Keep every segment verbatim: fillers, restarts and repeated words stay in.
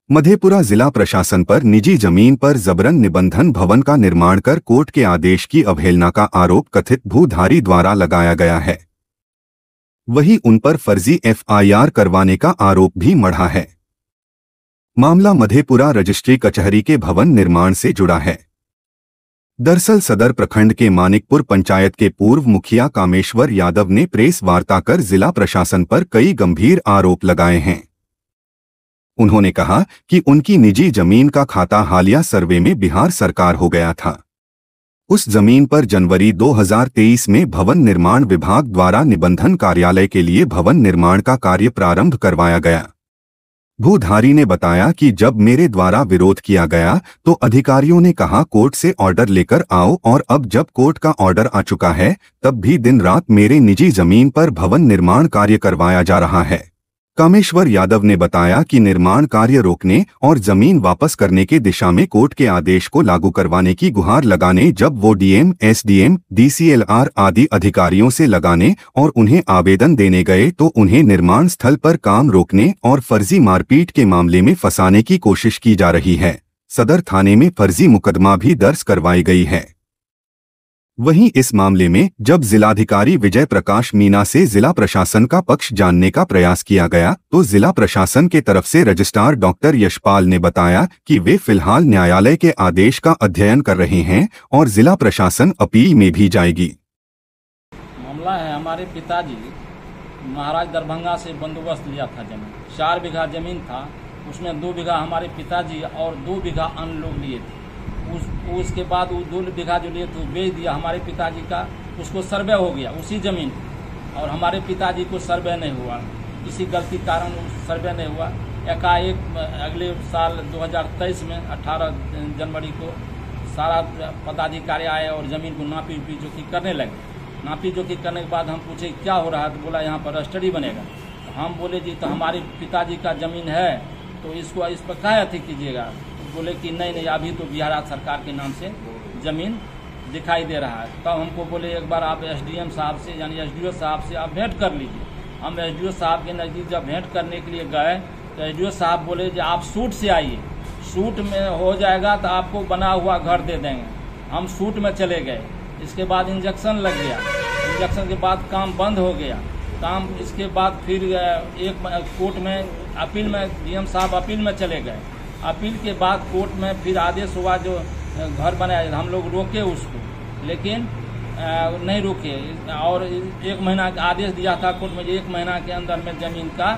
मधेपुरा जिला प्रशासन पर निजी जमीन पर जबरन निबंधन भवन का निर्माण कर कोर्ट के आदेश की अवहेलना का आरोप कथित भूधारी द्वारा लगाया गया है। वहीं उन पर फर्जी एफ आई आर करवाने का आरोप भी मढ़ा है। मामला मधेपुरा रजिस्ट्री कचहरी के भवन निर्माण से जुड़ा है। दरअसल सदर प्रखंड के मानिकपुर पंचायत के पूर्व मुखिया कामेश्वर यादव ने प्रेस वार्ता कर जिला प्रशासन पर कई गंभीर आरोप लगाए हैं। उन्होंने कहा कि उनकी निजी जमीन का खाता हालिया सर्वे में बिहार सरकार हो गया था। उस जमीन पर जनवरी दो हज़ार तेईस में भवन निर्माण विभाग द्वारा निबंधन कार्यालय के लिए भवन निर्माण का कार्य प्रारंभ करवाया गया। भूधारी ने बताया कि जब मेरे द्वारा विरोध किया गया तो अधिकारियों ने कहा कोर्ट से ऑर्डर लेकर आओ, और अब जब कोर्ट का ऑर्डर आ चुका है तब भी दिन रात मेरे निजी जमीन पर भवन निर्माण कार्य करवाया जा रहा है। कामेश्वर यादव ने बताया कि निर्माण कार्य रोकने और जमीन वापस करने के दिशा में कोर्ट के आदेश को लागू करवाने की गुहार लगाने जब वो डीएम, एसडीएम, डीसीएलआर आदि अधिकारियों से लगाने और उन्हें आवेदन देने गए तो उन्हें निर्माण स्थल पर काम रोकने और फर्जी मारपीट के मामले में फंसाने की कोशिश की जा रही है। सदर थाने में फर्जी मुकदमा भी दर्ज करवाई गई है। वहीं इस मामले में जब जिलाधिकारी विजय प्रकाश मीना से जिला प्रशासन का पक्ष जानने का प्रयास किया गया तो जिला प्रशासन के तरफ से रजिस्ट्रार डॉक्टर यशपाल ने बताया कि वे फिलहाल न्यायालय के आदेश का अध्ययन कर रहे हैं और जिला प्रशासन अपील में भी जाएगी। मामला है, हमारे पिताजी महाराज दरभंगा से बंदोबस्त लिया था जमीन, चार बीघा जमीन था, उसमें दो बीघा हमारे पिताजी और दो बीघा अन्य लोग लिए थे। उस उसके बाद वो दो बीघा जो लिए थे बेच दिया हमारे पिताजी का, उसको सर्वे हो गया उसी जमीन, और हमारे पिताजी को सर्वे नहीं हुआ। इसी गलती कारण सर्वे नहीं हुआ। एकाएक अगले साल दो हज़ार तेईस में अठारह जनवरी को सारा पदाधिकारी आए और ज़मीन को नापी उपी जो कि करने लगे। नापी जो कि करने के बाद हम पूछे क्या हो रहा है, तो बोला यहाँ पर रजिस्ट्री बनेगा। तो हम बोले जी तो हमारे पिताजी का ज़मीन है तो इसको इस पर क्या अथी कीजिएगा। बोले कि नहीं नहीं अभी तो बिहार सरकार के नाम से ज़मीन दिखाई दे रहा है। तब तो हमको बोले एक बार आप एसडीएम साहब से यानी एसडीओ साहब से आप भेंट कर लीजिए। हम एसडीओ साहब के नज़दीक जब भेंट करने के लिए गए तो एसडीओ साहब बोले कि आप सूट से आइए, सूट में हो जाएगा तो आपको बना हुआ घर दे देंगे। हम सूट में चले गए। इसके बाद इंजेक्शन लग गया, इंजेक्शन के बाद काम बंद हो गया। काम इसके बाद फिर एक कोर्ट में अपील में डीएम साहब अपील में चले गए। अपील के बाद कोर्ट में फिर आदेश हुआ जो घर बनाया, हम लोग रोके उसको, लेकिन नहीं रुके और एक महीना का आदेश दिया था कोर्ट में, एक महीना के अंदर में ज़मीन का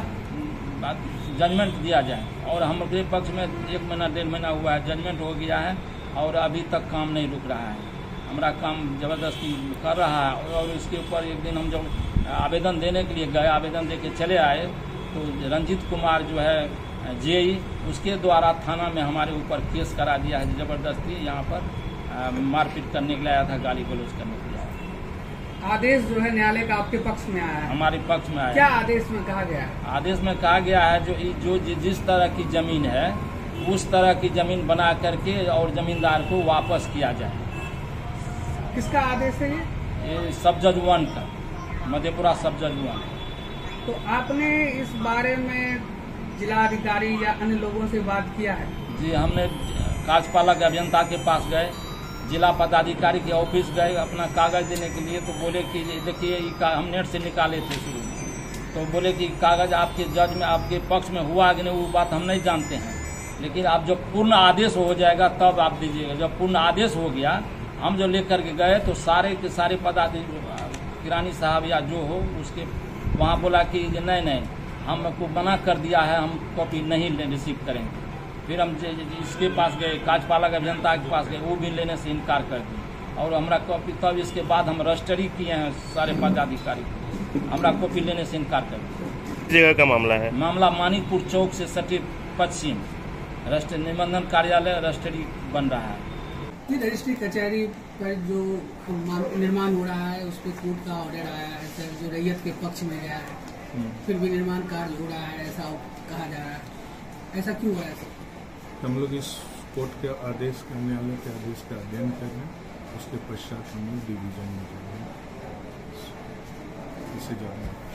जजमेंट दिया जाए। और हमारे पक्ष में एक महीना डेढ़ महीना हुआ है, जजमेंट हो गया है और अभी तक काम नहीं रुक रहा है। हमारा काम ज़बरदस्ती कर रहा है। और इसके ऊपर एक दिन हम जब आवेदन देने के लिए गए, आवेदन दे के चले आए तो रंजीत कुमार जो है जेई, उसके द्वारा थाना में हमारे ऊपर केस करा दिया है। ज़बरदस्ती यहाँ पर मारपीट करने के लिए आया था, गाली गलौज करने के लिए आया। आदेश जो है न्यायालय का आपके पक्ष में आया है? हमारे पक्ष में आया। क्या आदेश में कहा गया है? आदेश में कहा गया है जो जो जिस तरह की ज़मीन है उस तरह की ज़मीन बना करके और ज़मींदार को वापस किया जाए। किसका आदेश है ये? ये सब जज वन का, मधेपुरा सब जज वन। तो आपने इस बारे में जिलाधिकारी या अन्य लोगों से बात किया है? जी, हमने कार्यपालक अभियंता के पास गए, जिला पदाधिकारी के ऑफिस गए अपना कागज देने के लिए। तो बोले कि देखिए हम नेट से निकाले थे शुरू में, तो बोले कि कागज आपके जज में आपके पक्ष में हुआ कि नहीं वो बात हम नहीं जानते हैं, लेकिन आप जब पूर्ण आदेश हो जाएगा तब आप दीजिएगा। जब पूर्ण आदेश हो गया हम जो लेकर के गए तो सारे के सारे पदाधिकारी किरानी साहब या जो हो उसके वहाँ बोला कि नहीं नहीं हमको मना कर दिया है, हम कॉपी नहीं रिसीव करेंगे। फिर हम इसके पास गए, कार्यपालक अभियंता के पास गए, वो भी लेने से इनकार कर दिए और हमारा कॉपी। तब इसके बाद हम रजिस्ट्री किए हैं सारे पदाधिकारी, हमारा कॉपी लेने से इनकार कर दिए। जगह का मामला है? मामला मानिकपुर चौक से सटी पश्चिम रजिस्ट्री निबंधन कार्यालय रजिस्ट्री बन रहा है। रजिस्ट्री कचहरी पर जो निर्माण हो रहा है उस पर कोर्ट का ऑर्डर आया है सर, जो रैयत के पक्ष में गया है, फिर भी निर्माण कार्य हो रहा है ऐसा कहा जा रहा है, ऐसा क्यों हो रहा है सर? हम लोग इस कोर्ट के आदेश का, न्यायालय के आदेश का अध्ययन कर रहे हैं, उसके पश्चात हम लोग डिवीजन में जा रहे हैं, इसे जाना है।